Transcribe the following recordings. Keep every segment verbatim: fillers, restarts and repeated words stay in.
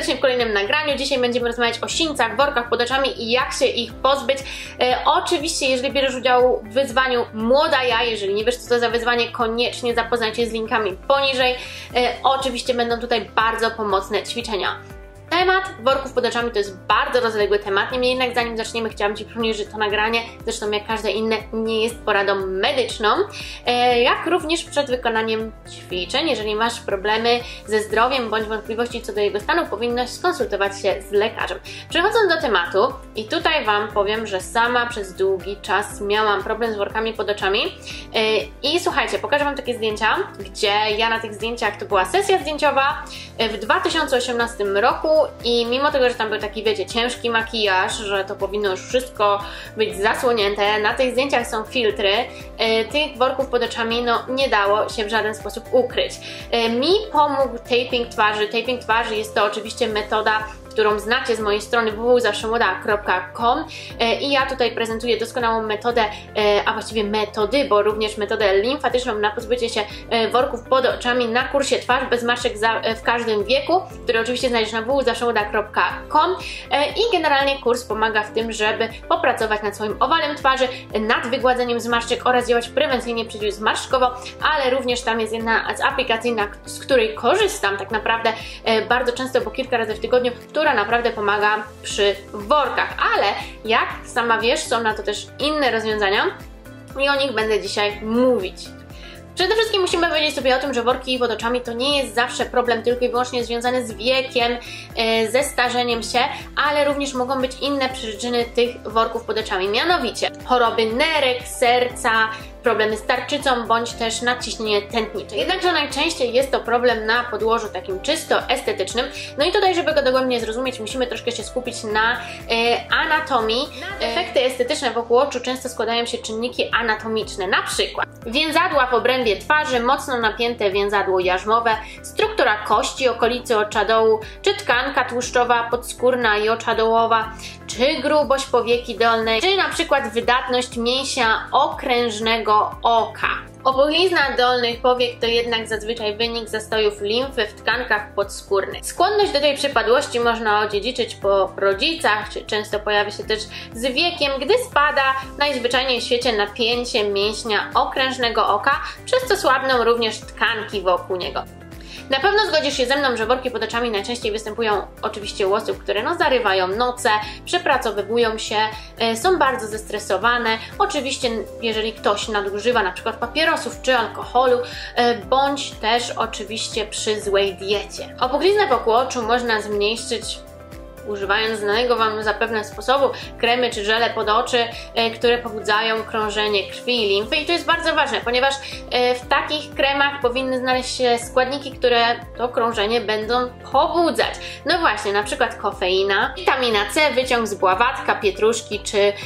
serdecznie w kolejnym nagraniu. Dzisiaj będziemy rozmawiać o sińcach, workach pod oczami i jak się ich pozbyć. E, oczywiście, jeżeli bierzesz udział w wyzwaniu Młoda Ja, jeżeli nie wiesz co to za wyzwanie, koniecznie zapoznaj się z linkami poniżej. E, oczywiście będą tutaj bardzo pomocne ćwiczenia. Temat worków pod oczami to jest bardzo rozległy temat, niemniej jednak zanim zaczniemy, chciałam Ci przypomnieć, że to nagranie, zresztą jak każde inne, nie jest poradą medyczną, e, jak również przed wykonaniem ćwiczeń. Jeżeli masz problemy ze zdrowiem bądź wątpliwości co do jego stanu, powinnaś skonsultować się z lekarzem. Przechodząc do tematu, i tutaj Wam powiem, że sama przez długi czas miałam problem z workami pod oczami e, i słuchajcie, pokażę Wam takie zdjęcia, gdzie ja na tych zdjęciach, to była sesja zdjęciowa w dwa tysiące osiemnastym roku. I mimo tego, że tam był taki, wiecie, ciężki makijaż, że to powinno już wszystko być zasłonięte, na tych zdjęciach są filtry, e, tych worków pod oczami no nie dało się w żaden sposób ukryć. E, mi pomógł taping twarzy. Taping twarzy jest to oczywiście metoda, którą znacie z mojej strony w w w zawsze młoda kropka com i ja tutaj prezentuję doskonałą metodę, a właściwie metody, bo również metodę limfatyczną na pozbycie się worków pod oczami na kursie Twarz bez maszek w każdym wieku, który oczywiście znajdziesz na w w w zawsze młoda kropka com i generalnie kurs pomaga w tym, żeby popracować nad swoim owalem twarzy, nad wygładzeniem zmarszczek oraz działać prewencyjnie przeciwzmarszczkowo, ale również tam jest jedna z aplikacji, z której korzystam tak naprawdę bardzo często, bo kilka razy w tygodniu, która naprawdę pomaga przy workach, ale jak sama wiesz, są na to też inne rozwiązania i o nich będę dzisiaj mówić. Przede wszystkim musimy powiedzieć sobie o tym, że worki pod oczami to nie jest zawsze problem tylko i wyłącznie związany z wiekiem, ze starzeniem się, ale również mogą być inne przyczyny tych worków pod oczami, mianowicie choroby nerek, serca, problemy z tarczycą bądź też nadciśnienie tętnicze. Jednakże najczęściej jest to problem na podłożu takim czysto estetycznym. No i tutaj, żeby go dogłębnie zrozumieć, musimy troszkę się skupić na e, anatomii. Na efekty estetyczne wokół oczu często składają się czynniki anatomiczne, na przykład więzadła w obrębie twarzy, mocno napięte więzadło jarzmowe, struktura kości okolicy oczadołu, czy tkanka tłuszczowa, podskórna i oczadołowa, czy grubość powieki dolnej, czy na przykład wydatność mięśnia okrężnego oka. Opuchlizna dolnych powiek to jednak zazwyczaj wynik zastojów limfy w tkankach podskórnych. Skłonność do tej przypadłości można odziedziczyć po rodzicach, czy często pojawia się też z wiekiem, gdy spada najzwyczajniej w świecie napięcie mięśnia okrężnego oka, przez co słabną również tkanki wokół niego. Na pewno zgodzisz się ze mną, że worki pod oczami najczęściej występują oczywiście u osób, które no zarywają noce, przepracowywują się, y, są bardzo zestresowane. Oczywiście jeżeli ktoś nadużywa na przykład papierosów czy alkoholu, y, bądź też oczywiście przy złej diecie. Opuchliznę wokół oczu można zmniejszyć używając znanego Wam zapewne sposobu kremy czy żele pod oczy, e, które pobudzają krążenie krwi i limfy. I to jest bardzo ważne, ponieważ e, w takich kremach powinny znaleźć się składniki, które to krążenie będą pobudzać. No właśnie, na przykład kofeina, witamina C, wyciąg z bławatka, pietruszki czy e,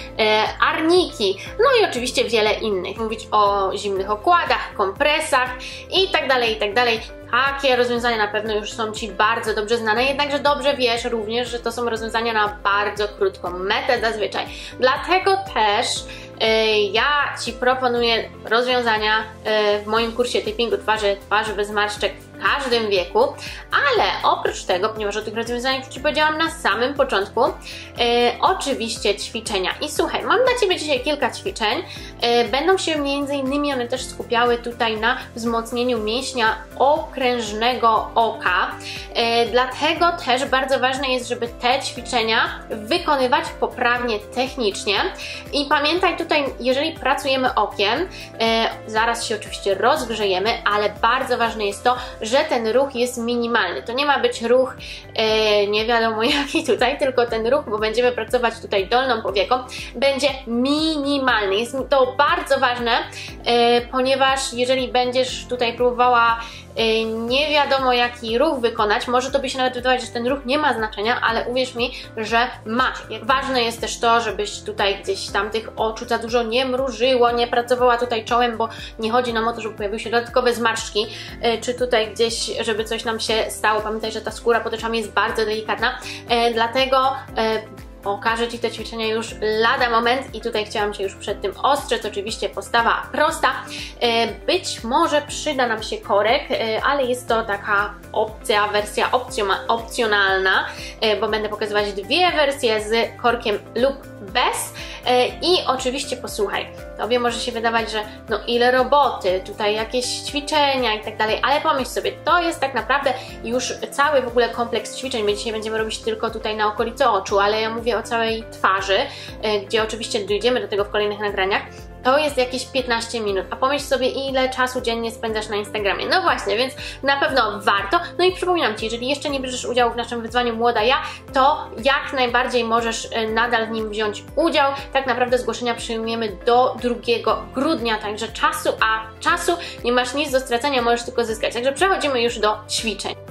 arniki. No i oczywiście wiele innych. Mówić o zimnych okładach, kompresach i tak dalej, i tak dalej. Takie rozwiązania na pewno już są Ci bardzo dobrze znane, jednakże dobrze wiesz również, że to są rozwiązania na bardzo krótką metę zazwyczaj. Dlatego też yy, ja Ci proponuję rozwiązania yy, w moim kursie tapingu twarzy, twarzy bez zmarszczek w każdym wieku, ale oprócz tego, ponieważ o tych rozwiązaniach Ci powiedziałam na samym początku, yy, oczywiście ćwiczenia. I słuchaj, mam dla Ciebie dzisiaj kilka ćwiczeń. Yy, będą się między innymi one też skupiały tutaj na wzmocnieniu mięśnia okrężnego oka. Yy, dlatego też bardzo ważne jest, żeby te ćwiczenia wykonywać poprawnie technicznie. I pamiętaj tutaj, jeżeli pracujemy okiem, yy, zaraz się oczywiście rozgrzejemy, ale bardzo ważne jest to, że ten ruch jest minimalny. To nie ma być ruch e, nie wiadomo jaki tutaj, tylko ten ruch, bo będziemy pracować tutaj dolną powieką, będzie minimalny. Jest to bardzo ważne, e, ponieważ jeżeli będziesz tutaj próbowała e, nie wiadomo jaki ruch wykonać, może to by się nawet wydawać, że ten ruch nie ma znaczenia, ale uwierz mi, że ma. Ważne jest też to, żebyś tutaj gdzieś tam tych oczu za dużo nie mrużyło, nie pracowała tutaj czołem, bo nie chodzi nam o to, żeby pojawiły się dodatkowe zmarszczki, e, czy tutaj gdzieś, żeby coś nam się stało. Pamiętaj, że ta skóra pod oczami jest bardzo delikatna, e, dlatego e, Okażę Ci te ćwiczenia już lada moment i tutaj chciałam Cię już przed tym ostrzec, oczywiście postawa prosta. Być może przyda nam się korek, ale jest to taka opcja, wersja opcjonalna, bo będę pokazywać dwie wersje z korkiem lub bez. I oczywiście posłuchaj, Tobie może się wydawać, że no ile roboty, tutaj jakieś ćwiczenia i tak dalej, ale pomyśl sobie, to jest tak naprawdę już cały w ogóle kompleks ćwiczeń. My dzisiaj będziemy robić tylko tutaj na okolicy oczu, ale ja mówię o całej twarzy, gdzie oczywiście dojdziemy do tego w kolejnych nagraniach. To jest jakieś piętnaście minut, a pomyśl sobie, ile czasu dziennie spędzasz na Instagramie. No właśnie, więc na pewno warto. No i przypominam Ci, jeżeli jeszcze nie bierzesz udziału w naszym wyzwaniu Młoda Ja, to jak najbardziej możesz nadal w nim wziąć udział. Tak naprawdę zgłoszenia przyjmujemy do drugiego grudnia, także czasu, a czasu nie masz nic do stracenia, możesz tylko zyskać. Także przechodzimy już do ćwiczeń.